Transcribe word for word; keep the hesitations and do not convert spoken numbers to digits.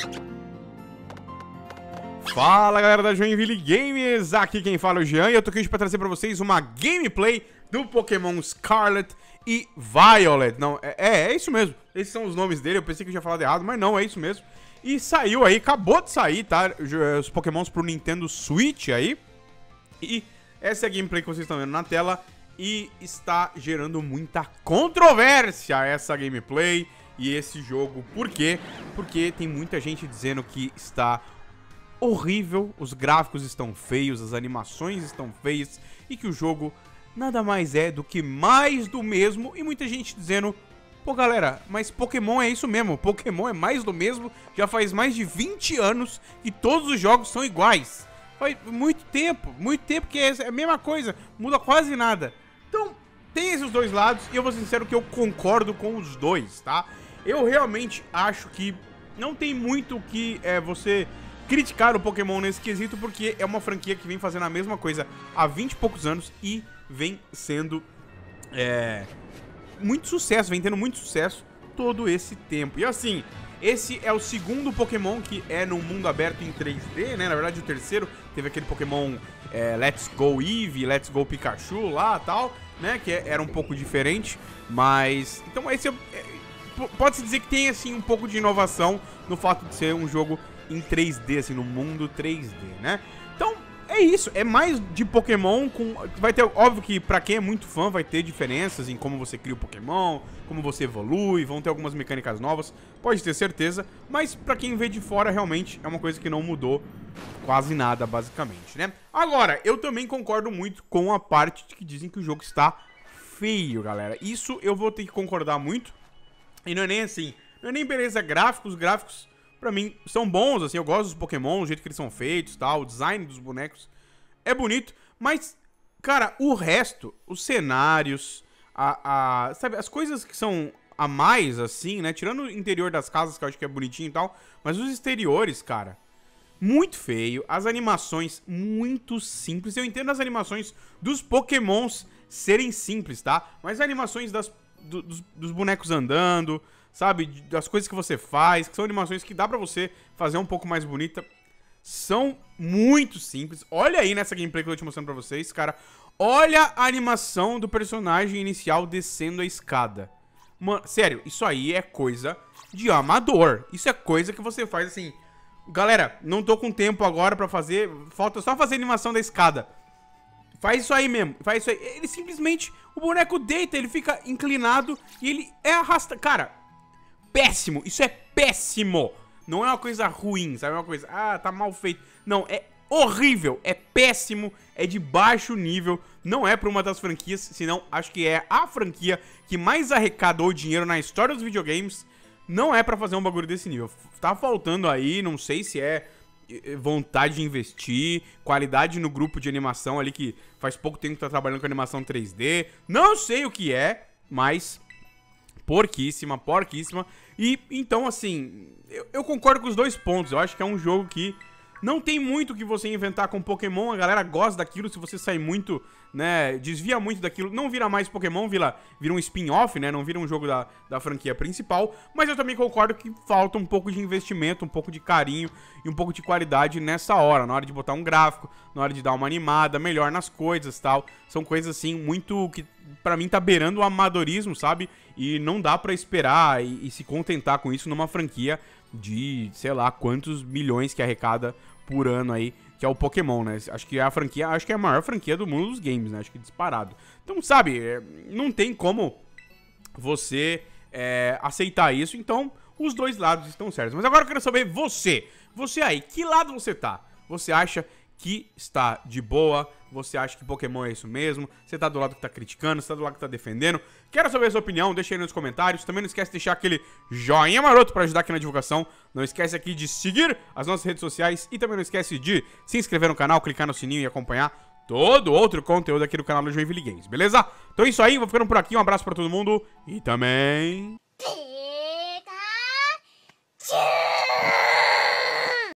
Fala galera da Joinville Games, aqui quem fala é o Jean e eu tô aqui hoje pra trazer pra vocês uma gameplay do Pokémon Scarlet e Violet. Não, é, é isso mesmo, esses são os nomes dele, eu pensei que eu tinha falado errado, mas não, é isso mesmo. E saiu aí, acabou de sair, tá, os Pokémons pro Nintendo Switch aí. E essa é a gameplay que vocês estão vendo na tela e está gerando muita controvérsia essa gameplay e esse jogo. Por quê? Porque tem muita gente dizendo que está horrível, os gráficos estão feios, as animações estão feias e que o jogo nada mais é do que mais do mesmo. E muita gente dizendo, pô galera, mas Pokémon é isso mesmo, Pokémon é mais do mesmo, já faz mais de vinte anos que todos os jogos são iguais. Faz muito tempo, muito tempo que é a mesma coisa, muda quase nada. Então, tem esses dois lados e eu vou ser sincero que eu concordo com os dois, tá? Eu realmente acho que não tem muito o que é, você criticar o Pokémon nesse quesito, porque é uma franquia que vem fazendo a mesma coisa há vinte e poucos anos e vem sendo é, muito sucesso, vem tendo muito sucesso todo esse tempo. E assim, esse é o segundo Pokémon que é no mundo aberto em três D, né? Na verdade o terceiro teve aquele Pokémon é, Let's Go Eevee, Let's Go Pikachu lá e tal, né? Que era um pouco diferente, mas... Então esse é, é, pode-se dizer que tem assim um pouco de inovação no fato de ser um jogo em três D, assim, no mundo três D, né? Então, é isso, é mais de Pokémon com... Vai ter, óbvio que pra quem é muito fã vai ter diferenças em como você cria o Pokémon, como você evolui, vão ter algumas mecânicas novas, pode ter certeza, mas pra quem vê de fora, realmente, é uma coisa que não mudou quase nada, basicamente, né? Agora, eu também concordo muito com a parte de que dizem que o jogo está feio, galera. Isso eu vou ter que concordar muito, e não é nem assim, não é nem beleza gráficos, gráficos... Pra mim, são bons, assim, eu gosto dos Pokémon, o jeito que eles são feitos, tal, o design dos bonecos é bonito, mas, cara, o resto, os cenários, a, a, sabe, as coisas que são a mais, assim, né, tirando o interior das casas, que eu acho que é bonitinho e tal, mas os exteriores, cara, muito feio, as animações muito simples, eu entendo as animações dos Pokémons serem simples, tá, mas as animações das, do, dos, dos bonecos andando... Sabe, das coisas que você faz, que são animações que dá pra você fazer um pouco mais bonita, são muito simples. Olha aí nessa gameplay que eu tô te mostrando pra vocês, cara. Olha a animação do personagem inicial descendo a escada. Mano, sério, isso aí é coisa de amador. Isso é coisa que você faz assim... Galera, não tô com tempo agora pra fazer, falta só fazer a animação da escada. Faz isso aí mesmo, faz isso aí. Ele simplesmente, o boneco deita, ele fica inclinado e ele é arrasta... Cara... Péssimo, isso é péssimo. Não é uma coisa ruim, sabe? É uma coisa, ah, tá mal feito. Não, é horrível, é péssimo, é de baixo nível. Não é pra uma das franquias, senão acho que é a franquia que mais arrecadou dinheiro na história dos videogames. Não é pra fazer um bagulho desse nível. Tá faltando aí, não sei se é vontade de investir, qualidade no grupo de animação ali que faz pouco tempo que tá trabalhando com animação três D. Não sei o que é, mas... Porquíssima, porquíssima. E então, assim, eu, eu concordo com os dois pontos. Eu acho que é um jogo que não tem muito o que você inventar com Pokémon. A galera gosta daquilo. Se você sair muito, né, desvia muito daquilo, não vira mais Pokémon, vira, vira um spin-off, né, não vira um jogo da, da franquia principal. Mas eu também concordo que falta um pouco de investimento, um pouco de carinho e um pouco de qualidade nessa hora. Na hora de botar um gráfico, na hora de dar uma animada melhor nas coisas e tal. São coisas, assim, muito que pra mim tá beirando o amadorismo, sabe? E não dá pra esperar e, e se contentar com isso numa franquia de, sei lá, quantos milhões que arrecada por ano aí, que é o Pokémon, né? Acho que é a franquia, acho que é a maior franquia do mundo dos games, né? Acho que disparado. Então, sabe, não tem como você é, aceitar isso, então os dois lados estão certos. Mas agora eu quero saber você, você aí, que lado você tá? Você acha que está de boa? Você acha que Pokémon é isso mesmo? Você tá do lado que tá criticando? Você tá do lado que tá defendendo? Quero saber a sua opinião, deixa aí nos comentários. Também não esquece de deixar aquele joinha maroto pra ajudar aqui na divulgação. Não esquece aqui de seguir as nossas redes sociais. E também não esquece de se inscrever no canal, clicar no sininho e acompanhar todo outro conteúdo aqui do canal do Joinville Games, beleza? Então é isso aí, vou ficando por aqui. Um abraço pra todo mundo e também... Pikachu!